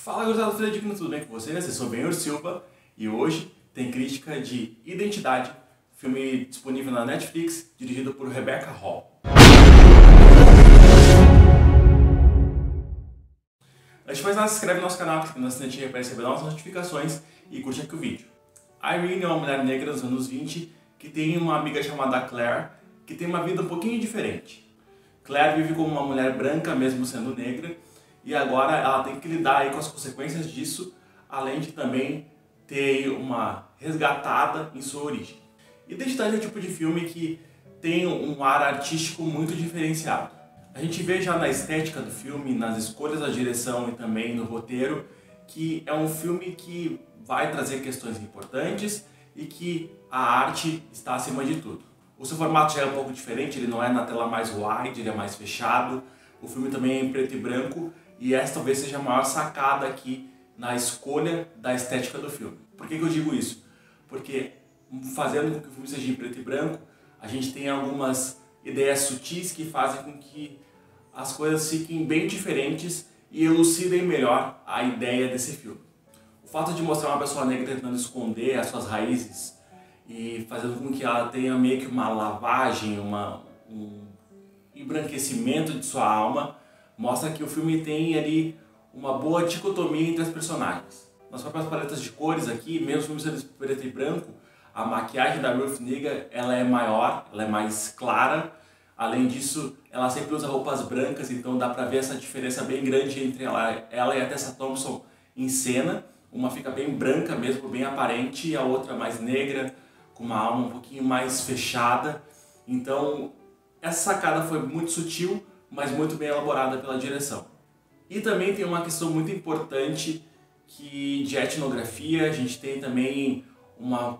Fala, gurizada, Fidedigno, tudo bem com vocês? Eu sou Benhur Silva e hoje tem crítica de Identidade, filme disponível na Netflix, dirigido por Rebecca Hall. Antes de mais nada, se inscreve no nosso canal, clica na sinetinha para receber novas notificações e curte aqui o vídeo. Irene é uma mulher negra dos anos 20 que tem uma amiga chamada Claire, que tem uma vida um pouquinho diferente. Claire vive como uma mulher branca, mesmo sendo negra, e agora ela tem que lidar aí com as consequências disso, além de também ter uma resgatada em sua origem. Identidade é o tipo de filme que tem um ar artístico muito diferenciado. A gente vê já na estética do filme, nas escolhas da direção e também no roteiro, que é um filme que vai trazer questões importantes e que a arte está acima de tudo. O seu formato já é um pouco diferente, ele não é na tela mais wide, ele é mais fechado. O filme também é em preto e branco e essa talvez seja a maior sacada aqui na escolha da estética do filme. Por que eu digo isso? Porque fazendo com que o filme seja em preto e branco, a gente tem algumas ideias sutis que fazem com que as coisas fiquem bem diferentes e elucidem melhor a ideia desse filme. O fato de mostrar uma pessoa negra tentando esconder as suas raízes e fazendo com que ela tenha meio que uma lavagem, um embranquecimento de sua alma, mostra que o filme tem ali uma boa dicotomia entre as personagens. Nas próprias paletas de cores aqui, mesmo o filme sendo preto e branco, a maquiagem da Ruth Negga ela é maior, ela é mais clara. Além disso, ela sempre usa roupas brancas, então dá pra ver essa diferença bem grande entre ela e a Tessa Thompson em cena. Uma fica bem branca mesmo, bem aparente, e a outra mais negra, com uma alma um pouquinho mais fechada. Então, essa sacada foi muito sutil, mas muito bem elaborada pela direção. E também tem uma questão muito importante de etnografia. A gente tem também uma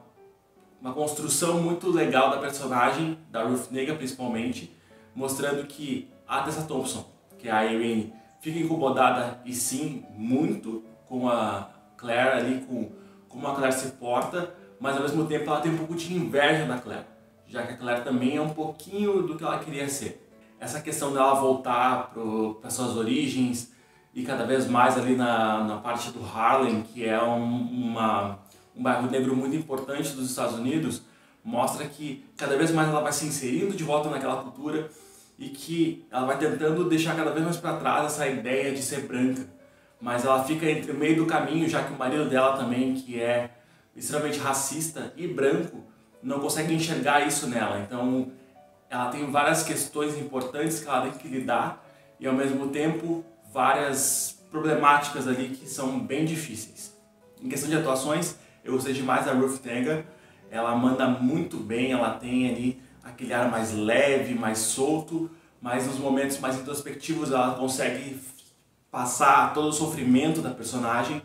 construção muito legal da personagem, da Ruth Negga principalmente, mostrando que a Tessa Thompson, que é a Irene, fica incomodada e sim, muito com a Claire ali, com como a Claire se porta, mas ao mesmo tempo ela tem um pouco de inveja da Claire, já que a Claire também é um pouquinho do que ela queria ser. Essa questão dela voltar para suas origens e cada vez mais ali na parte do Harlem, que é um bairro negro muito importante dos Estados Unidos, mostra que cada vez mais ela vai se inserindo de volta naquela cultura e que ela vai tentando deixar cada vez mais para trás essa ideia de ser branca. Mas ela fica entre o meio do caminho, já que o marido dela também, que é extremamente racista e branco, não consegue enxergar isso nela. Então ela tem várias questões importantes que ela tem que lidar e ao mesmo tempo várias problemáticas ali que são bem difíceis. Em questão de atuações, eu gostei demais da Ruth Negga. Ela manda muito bem, ela tem ali aquele ar mais leve, mais solto, mas nos momentos mais introspectivos ela consegue passar todo o sofrimento da personagem.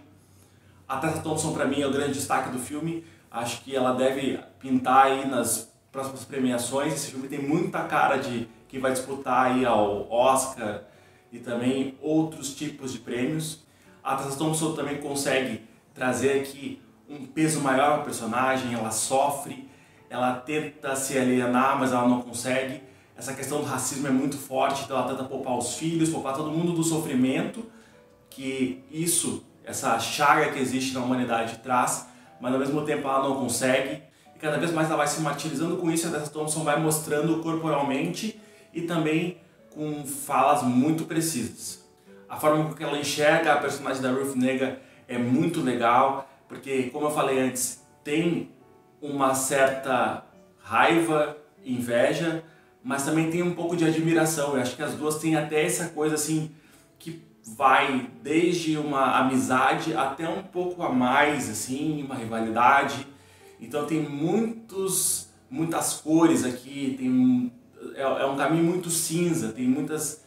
A Tessa Thompson para mim é o grande destaque do filme. Acho que ela deve pintar aí nas próximas premiações. Esse filme tem muita cara de que vai disputar aí ao Oscar e também outros tipos de prêmios. A Tessa Thompson também consegue trazer aqui um peso maior ao personagem. Ela sofre, ela tenta se alienar, mas ela não consegue. Essa questão do racismo é muito forte, então ela tenta poupar os filhos, poupar todo mundo do sofrimento que essa chaga que existe na humanidade traz, mas ao mesmo tempo ela não consegue. E cada vez mais ela vai se martirizando com isso, e a Tessa Thompson vai mostrando corporalmente e também com falas muito precisas. A forma com que ela enxerga a personagem da Ruth Negga é muito legal, porque, como eu falei antes, tem uma certa raiva, inveja, mas também tem um pouco de admiração. Eu acho que as duas têm até essa coisa assim, que vai desde uma amizade até um pouco a mais, assim, uma rivalidade. Então tem muitas cores aqui, é um caminho muito cinza, tem muitas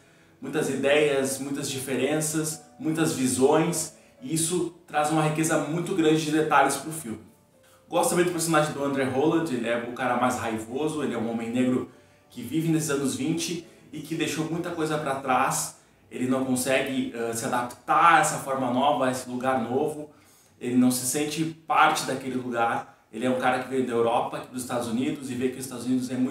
ideias, muitas diferenças, muitas visões, e isso traz uma riqueza muito grande de detalhes para o filme. Gosto também do personagem do Andre Holland. Ele é o cara mais raivoso, ele é um homem negro que vive nesses anos 20 e que deixou muita coisa para trás. Ele não consegue se adaptar a essa forma nova, a esse lugar novo. Ele não se sente parte daquele lugar. Ele é um cara que veio da Europa, dos Estados Unidos, e vê que os Estados Unidos é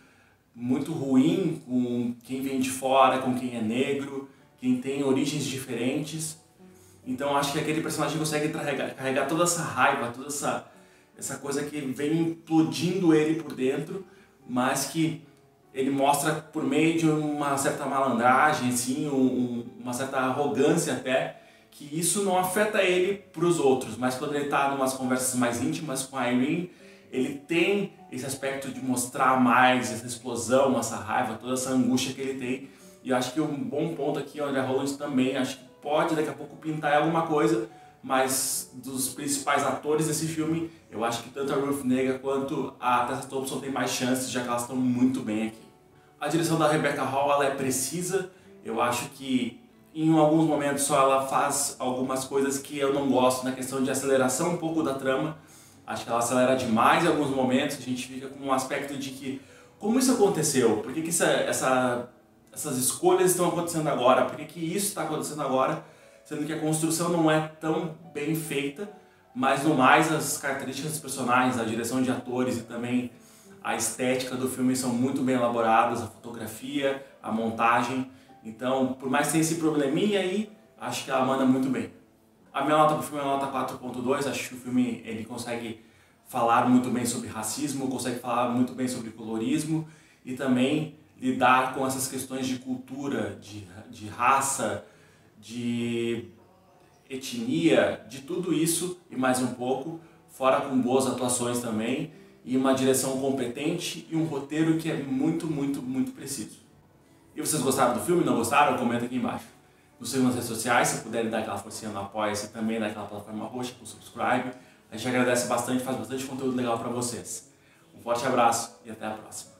muito ruim com quem vem de fora, com quem é negro, quem tem origens diferentes. Então acho que aquele personagem consegue carregar toda essa raiva, toda essa coisa que vem implodindo ele por dentro, mas que ele mostra por meio de uma certa malandragem, assim, uma certa arrogância até, que isso não afeta ele para os outros, mas quando ele está em umas conversas mais íntimas com a Irene, ele tem esse aspecto de mostrar mais essa explosão, essa raiva, toda essa angústia que ele tem. E eu acho que um bom ponto aqui, o André Holland também, acho que pode daqui a pouco pintar alguma coisa, mas dos principais atores desse filme, eu acho que tanto a Ruth Negga quanto a Tessa Thompson têm mais chances, já que elas estão muito bem aqui. A direção da Rebecca Hall, ela é precisa, eu acho que em alguns momentos só ela faz algumas coisas que eu não gosto, na questão de aceleração um pouco da trama. Acho que ela acelera demais em alguns momentos, a gente fica com um aspecto de que, como isso aconteceu? Por que essas escolhas estão acontecendo agora? Por que isso está acontecendo agora? Sendo que a construção não é tão bem feita, mas no mais as características dos personagens, a direção de atores e também a estética do filme são muito bem elaboradas, a fotografia, a montagem. Então, por mais que tenha esse probleminha aí, acho que ela manda muito bem. A minha nota para o filme é a nota 4.2, acho que o filme ele consegue falar muito bem sobre racismo, consegue falar muito bem sobre colorismo e também lidar com essas questões de cultura, de raça, de etnia, de tudo isso e mais um pouco, fora com boas atuações também, e uma direção competente e um roteiro que é muito, muito, muito preciso. E vocês gostaram do filme? Não gostaram? Comenta aqui embaixo. Nos sigam nas redes sociais, se puderem dar aquela forcinha no Apoia-se, também naquela plataforma roxa com subscribe. A gente agradece bastante, faz bastante conteúdo legal para vocês. Um forte abraço e até a próxima.